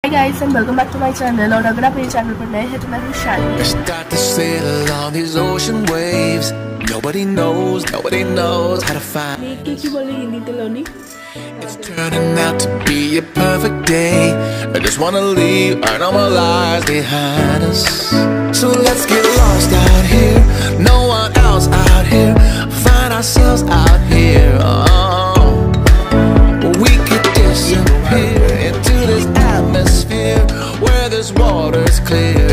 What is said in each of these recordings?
Hi guys and welcome back to my channel। और अगर आप मेरे चैनल पर नए हैं तो मैं हूँ शानी। की बोले Hindi तेलोनी। It's turning out to be a perfect day. I just wanna leave our normal lives behind us. So let's get lost out here. No one else out here. Find ourselves out here. Oh, we could disappear into this atmosphere where this water's clear.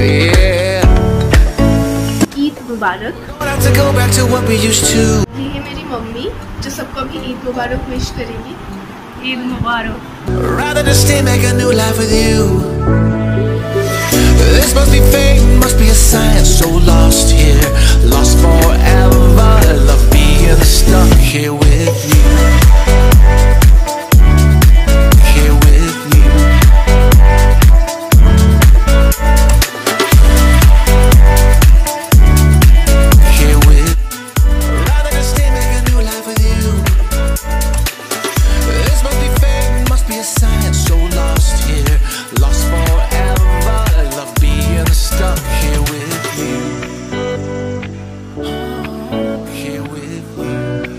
Yeah. Eid Mubarak. Don't have to go back to what we used to. ये है मेरी mummy जो सबको भी ईद मुबारक wish करेंगी। ईद मुबारक। Rather just stay, make a new life with you. This must be fate, must be a sign. So lost here, lost forever. Love being stuck here with you. Here with you. Here with. Rather just stay, make a new life with you. This must be fate, must be a sign. So lost here, lost forever. Love being stuck here with you. Here with you.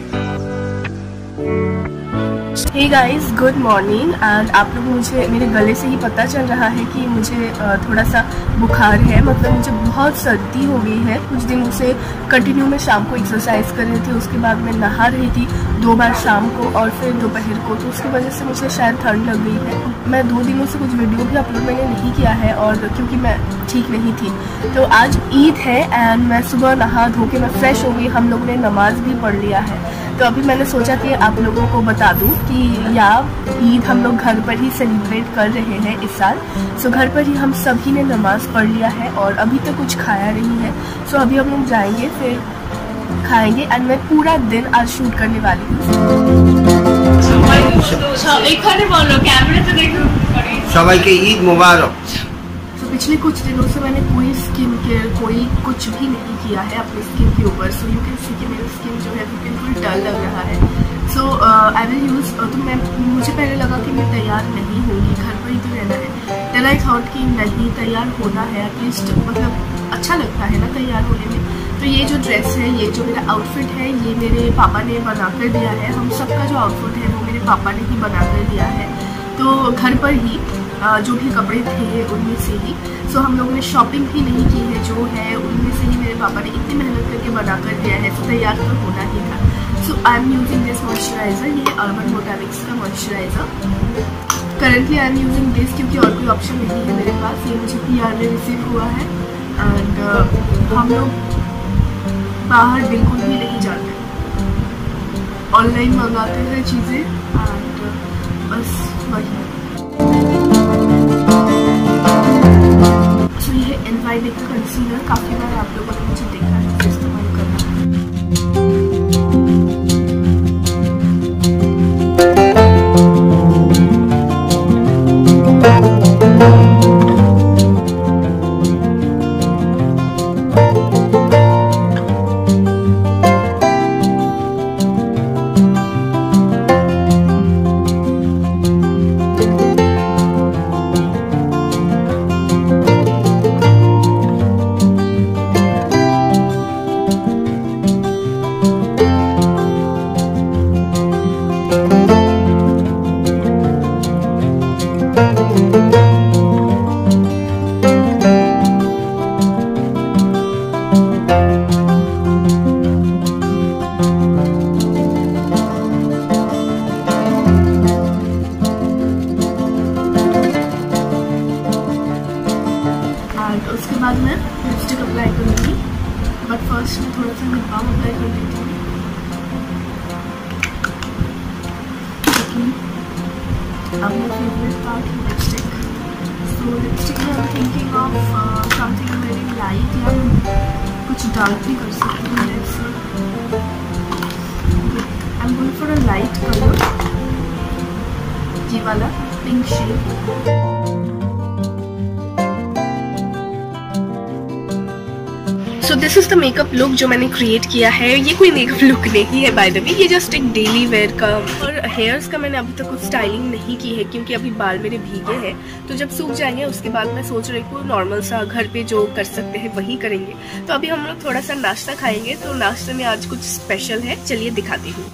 Hey guys, good morning. And आप लोग मुझे मेरे गले से ही पता चल रहा है कि मुझे थोड़ा सा बुखार है। मतलब मुझे बहुत सर्दी हो गई है। कुछ दिनों से कंटिन्यू मैं शाम को एक्सरसाइज कर रही थी, उसके बाद मैं नहा रही थी 2 बार शाम को और फिर दोपहर को, तो उसकी वजह से मुझे शायद ठंड लग गई है। मैं 2 दिनों से कुछ वीडियो भी अपलोड मैंने नहीं किया है और क्योंकि मैं ठीक नहीं थी। तो आज ईद है एंड मैं सुबह नहा धो के मैं फ्रेश हो गई। हम लोगों ने नमाज भी पढ़ लिया है, तो अभी मैंने सोचा कि आप लोगों को बता दूं कि ईद हम लोग घर पर ही सेलिब्रेट कर रहे हैं इस साल। सो घर पर ही हम सभी ने नमाज पढ़ लिया है और अभी तक कुछ खाया नहीं है। सो अभी हम लोग जाएंगे फिर खाएंगे एंड मैं पूरा दिन आज शूट करने वाली हूँ। সবাইকে ঈদ মোবারক। तो पिछले कुछ दिनों से मैंने कोई स्किन केयर कुछ भी नहीं किया है अपनी स्किन के ऊपर। सो यू कैन सी कि मेरी स्किन जो है बिल्कुल डल लग रहा है। So I will use. तो मुझे पहले लगा कि मैं तैयार नहीं होंगी, घर पर ही तो रहना है। देन आई थॉट कि नहीं, तैयार होना है एटलीस्ट, मतलब अच्छा लगता है ना तैयार होने में। तो ये जो ड्रेस है, ये जो मेरा आउटफिट है, ये मेरे पापा ने बना कर दिया है। हम सबका जो आउटफिट है वो मेरे पापा ने ही बना कर दिया है। तो घर पर ही जो भी कपड़े थे उनमें से ही। सो हम लोगों ने शॉपिंग भी नहीं की है, जो है उनमें से ही मेरे पापा ने इतनी मेहनत करके बना कर दिया है। तो तैयार तो होना ही था। So I am using this moisturiser, ये अर्बन बोटानिक्स का moisturiser. Currently I am using this क्योंकि और कोई ऑप्शन नहीं है मेरे पास। ये मुझे PR में रिसीव हुआ है एंड हम लोग बाहर बिल्कुल भी नहीं जाते, ऑनलाइन मंगाते हैं चीज़ें एंड बस वही। सो ये एनवाइडी का कंसीलर, काफ़ी बार आप लोगों ने मुझे देखा है इस्तेमाल करना। उसके बाद मैं लिपस्टिक अप्लाई करूँगी, बट फर्स्ट मैं थोड़ा सा लिप बाम अप्लाई कर देती हूँ। अब मेरा फेवरेट पार्ट है लिपस्टिक। सो लिपस्टिक में I am thinking of something very light, या कुछ डार्क भी कर सकती हूँ। I am going for a light colour, ये वाला pink shade. So this is the makeup look जो मैंने क्रिएट किया है। ये कोई मेकअप लुक नहीं है बाय द वे, ये जस्ट एक डेली वेयर का। और हेयर्स का मैंने अभी तक कुछ स्टाइलिंग नहीं की है क्योंकि अभी बाल मेरे भीगे हैं, तो जब सूख जाएंगे उसके बाद मैं सोच रही हूँ नॉर्मल सा घर पे जो कर सकते हैं वही करेंगे। तो अभी हम लोग थोड़ा सा नाश्ता खाएंगे, तो नाश्ते में आज कुछ स्पेशल है, चलिए दिखाती हूँ।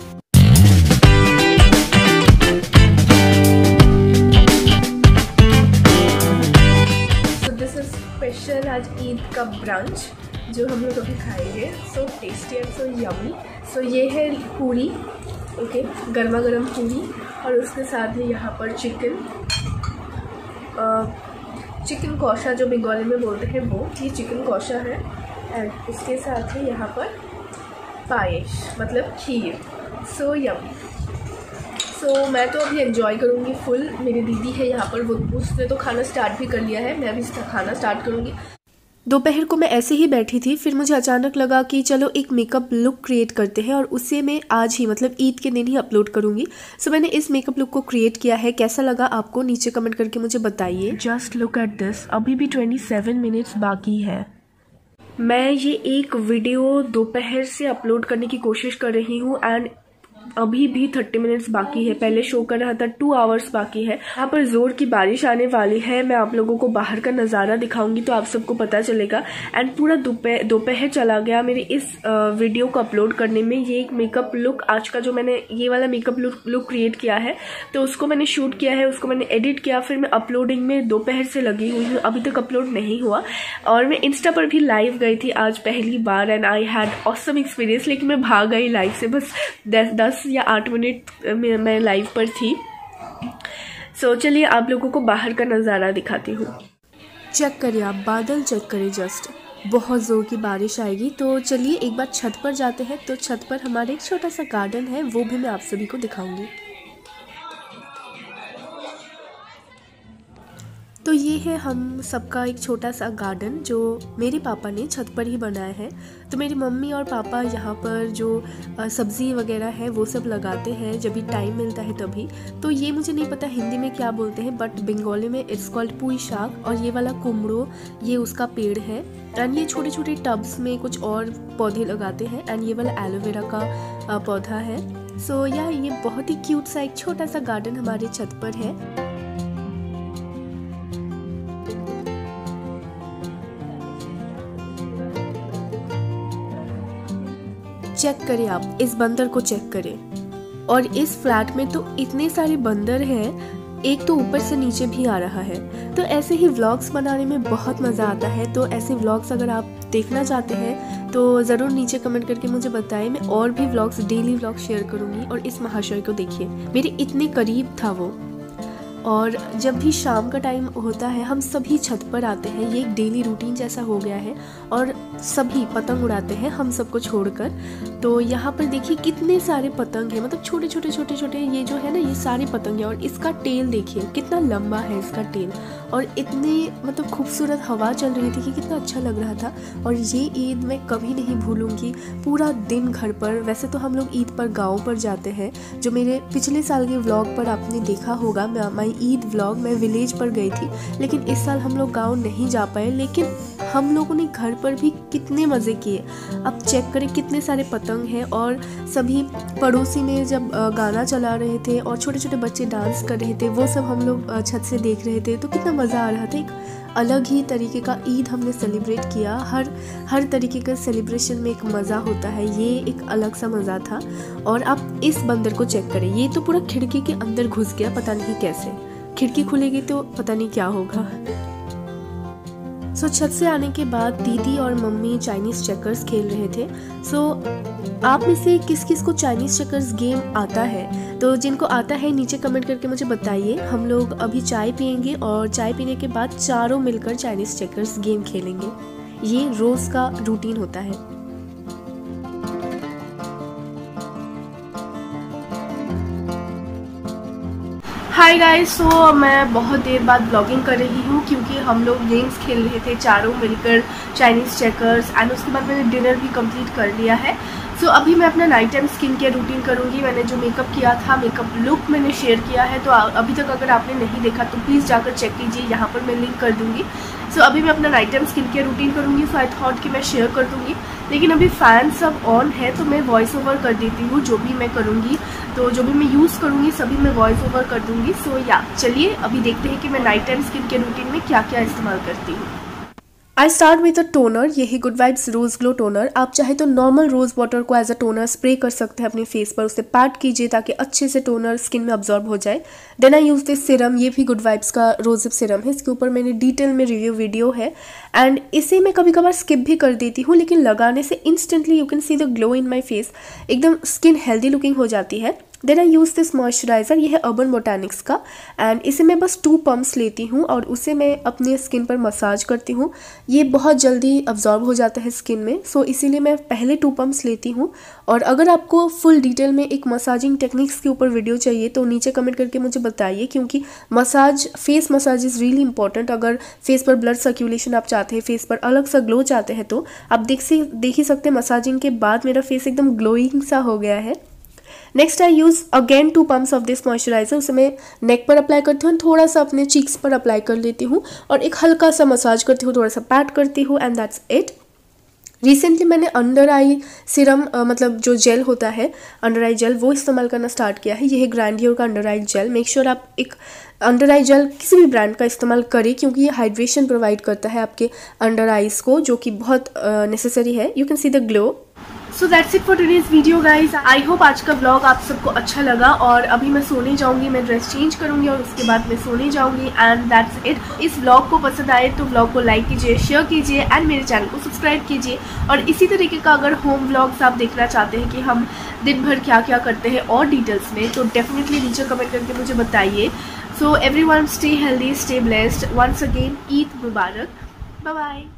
स्पेशल आज ईद का ब्रंच जो हम लोग अभी खाएंगे। So tasty and so yummy. So ये है पूरी, ओके, गर्मा गर्म पूरी, और उसके साथ ही यहाँ पर चिकन कौशा जो बंगाली में बोलते हैं वो, ये चिकन कौशा है। एंड इसके साथ ही यहाँ पर पायस मतलब खीर। सो यमी। सो मैं तो अभी एंजॉय करूँगी फुल। मेरी दीदी है यहाँ पर, वो उसने तो खाना स्टार्ट भी कर लिया है, मैं भी खाना स्टार्ट करूँगी। दोपहर को मैं ऐसे ही बैठी थी, फिर मुझे अचानक लगा कि चलो एक मेकअप लुक क्रिएट करते हैं और उसे मैं आज ही मतलब ईद के दिन ही अपलोड करूँगी। सो मैंने इस मेकअप लुक को क्रिएट किया है। कैसा लगा आपको नीचे कमेंट करके मुझे बताइए। जस्ट लुक एट दिस, अभी भी 27 मिनट्स बाकी है। मैं ये एक वीडियो दोपहर से अपलोड करने की कोशिश कर रही हूँ एंड अभी भी 30 मिनट्स बाकी है। पहले शो कर रहा था 2 आवर्स बाकी है। यहाँ पर जोर की बारिश आने वाली है। मैं आप लोगों को बाहर का नज़ारा दिखाऊंगी तो आप सबको पता चलेगा। एंड पूरा दोपहर चला गया मेरे इस वीडियो को अपलोड करने में। ये एक मेकअप लुक आज का जो मैंने ये वाला मेकअप लुक क्रिएट किया है, तो उसको मैंने शूट किया है, उसको मैंने एडिट किया, फिर मैं अपलोडिंग में दोपहर से लगी हुई हूँ, अभी तक अपलोड नहीं हुआ। और मैं इंस्टा पर भी लाइव गई थी आज पहली बार and I had awesome experience, लेकिन मैं भाग गई लाइव से। बस 10 या 8 मिनट में मैं लाइव पर थी। सो चलिए आप लोगों को बाहर का नज़ारा दिखाती हूँ। चेक करिए आप, बादल चेक करिए, जस्ट बहुत ज़ोर की बारिश आएगी। तो चलिए एक बार छत पर जाते हैं। तो छत पर हमारे एक छोटा सा गार्डन है, वो भी मैं आप सभी को दिखाऊंगी। तो ये है हम सबका एक छोटा सा गार्डन जो मेरे पापा ने छत पर ही बनाया है। तो मेरी मम्मी और पापा यहाँ पर जो सब्ज़ी वगैरह है वो सब लगाते हैं जब भी टाइम मिलता है तभी। तो ये मुझे नहीं पता हिंदी में क्या बोलते हैं, बट बंगाली में इट्स कॉल्ड पुई शाक। और ये वाला कुमड़ो, ये उसका पेड़ है। एंड ये छोटे छोटे टब्स में कुछ और पौधे लगाते हैं। एंड ये वाला एलोवेरा का पौधा है। सो ये बहुत ही क्यूट सा एक छोटा सा गार्डन हमारे छत पर है। चेक करें आप, इस बंदर को चेक करें। और इस फ्लैट में तो इतने सारे बंदर हैं, एक तो ऊपर से नीचे भी आ रहा है। तो ऐसे ही व्लॉग्स बनाने में बहुत मज़ा आता है। तो ऐसे व्लॉग्स अगर आप देखना चाहते हैं तो ज़रूर नीचे कमेंट करके मुझे बताएं। मैं और भी व्लॉग्स, डेली व्लॉग शेयर करूँगी। और इस महाशय को देखिए, मेरे इतने करीब था वो। और जब भी शाम का टाइम होता है हम सभी छत पर आते हैं, ये एक डेली रूटीन जैसा हो गया है। और सभी पतंग उड़ाते हैं हम सबको छोड़कर। तो यहाँ पर देखिए कितने सारे पतंग हैं, मतलब छोटे छोटे ये जो है ना, ये सारे पतंग हैं। और इसका टेल देखिए कितना लंबा है इसका टेल। और इतने मतलब खूबसूरत हवा चल रही थी कि कितना अच्छा लग रहा था। और ये ईद मैं कभी नहीं भूलूंगी। पूरा दिन घर पर, वैसे तो हम लोग ईद पर गाँव पर जाते हैं, जो मेरे पिछले साल के व्लॉग पर आपने देखा होगा, माई ईद व्लॉग, मैं विलेज पर गई थी। लेकिन इस साल हम लोग गाँव नहीं जा पाए, लेकिन हम लोगों ने घर पर भी कितने मज़े किए। अब चेक करें कितने सारे पतंग हैं। और सभी पड़ोसी में जब गाना चला रहे थे और छोटे छोटे बच्चे डांस कर रहे थे, वो सब हम लोग छत से देख रहे थे। तो कितना मज़ा आ रहा था। एक अलग ही तरीके का ईद हमने सेलिब्रेट किया। हर तरीके का सेलिब्रेशन में एक मज़ा होता है, ये एक अलग सा मज़ा था। और आप इस बंदर को चेक करें, ये तो पूरा खिड़की के अंदर घुस गया, पता नहीं कैसे। खिड़की खुलेगी तो पता नहीं क्या होगा। सो छत से आने के बाद दीदी और मम्मी चाइनीज़ चेकर्स खेल रहे थे। सो आप में से किस किस को चाइनीज़ चेकर्स गेम आता है? तो जिनको आता है नीचे कमेंट करके मुझे बताइए। हम लोग अभी चाय पियेंगे और चाय पीने के बाद चारों मिलकर चाइनीज़ चेकर्स गेम खेलेंगे। ये रोज़ का रूटीन होता है। हाय गाइस, सो मैं बहुत देर बाद ब्लॉगिंग कर रही हूँ क्योंकि हम लोग गेम्स खेल रहे थे चारों मिलकर चाइनीज़ चेकर्स। एंड उसके बाद मैंने डिनर भी कंप्लीट कर लिया है। सो अभी मैं अपना night time skin care routine करूँगी। मैंने जो मेकअप किया था, मेकअप लुक मैंने शेयर किया है, तो अभी तक अगर आपने नहीं देखा तो प्लीज़ जाकर चेक कीजिए, यहाँ पर मैं लिंक कर दूँगी। सो अभी मैं अपना night time skin care routine करूँगी, सो आई थॉट कि मैं शेयर कर दूँगी। लेकिन अभी फ़ैन सब ऑन है तो मैं वॉइस ओवर कर देती हूँ, जो भी मैं करूँगी, तो जो भी मैं यूज़ करूँगी सभी मैं वॉइस ओवर कर दूँगी। सो या चलिए अभी देखते हैं कि मैं night time skin care routine में क्या क्या इस्तेमाल करती हूँ। I start with a toner, यही good vibes rose glow toner. आप चाहे तो नॉर्मल रोज़ वाटर को एज अ टोनर स्प्रे कर सकते हैं अपने फेस पर, उसे पैट कीजिए ताकि अच्छे से टोनर स्किन में अब्जॉर्ब हो जाए। Then I use this serum, ये भी गुड वाइब्स का रोज़िप सिरम है, इसके ऊपर मैंने डिटेल में रिव्यू वीडियो है एंड इसे मैं कभी कभार स्किप भी कर देती हूँ, लेकिन लगाने से instantly you can see the glow in my face, एकदम स्किन हेल्दी लुकिंग हो जाती है। Then I use this moisturiser, ये है अर्बन बोटैनिक्स का एंड इसे मैं बस 2 पम्प्स लेती हूँ और उसे मैं अपने स्किन पर मसाज करती हूँ। ये बहुत जल्दी अब्जॉर्ब हो जाता है स्किन में, सो इसीलिए मैं पहले 2 पम्प्स लेती हूँ। और अगर आपको फुल डिटेल में एक मसाजिंग टेक्निक्स के ऊपर वीडियो चाहिए तो नीचे कमेंट करके मुझे बताइए, क्योंकि massage, face massage is really important. अगर फेस पर ब्लड सर्कुलेशन आप चाहते हैं, फेस पर अलग सा ग्लो चाहते हैं, तो आप देख ही सकते हैं मसाजिंग के बाद मेरा फेस एकदम ग्लोइंग सा हो गया है। Next I use again 2 pumps of this moisturiser, उसे मैं नेक पर अप्लाई करती हूँ, थोड़ा सा अपने चीक्स पर अप्लाई कर लेती हूँ और एक हल्का सा मसाज करती हूँ, थोड़ा सा पैट करती हूँ एंड दैट्स इट। रिसेंटली मैंने अंडर आई सिरम, मतलब जो जेल होता है अंडर आई जेल, वो इस्तेमाल करना स्टार्ट किया है। ये है ग्रैंडियर का under eye gel. Make sure आप एक अंडर आई जेल किसी भी ब्रांड का इस्तेमाल करें, क्योंकि ये हाइड्रेशन प्रोवाइड करता है आपके अंडर आइज़ को, जो कि बहुत नेसेसरी है। You can see the glow. So that's it for today's video guys. I hope आज का व्लॉग आप सबको अच्छा लगा और अभी मैं सोने जाऊंगी, मैं ड्रेस चेंज करूंगी और उसके बाद मैं सोने जाऊंगी एंड दैट्स इट। इस व्लॉग को पसंद आए तो व्लॉग को लाइक कीजिए, शेयर कीजिए एंड मेरे चैनल को सब्सक्राइब कीजिए। और इसी तरीके का अगर होम व्लॉग्स आप देखना चाहते हैं कि हम दिन भर क्या क्या करते हैं और डिटेल्स में, तो डेफिनेटली नीचे कमेंट करके मुझे बताइए। So everyone stay healthy, stay blessed. Once again Eid मुबारक। Bye bye.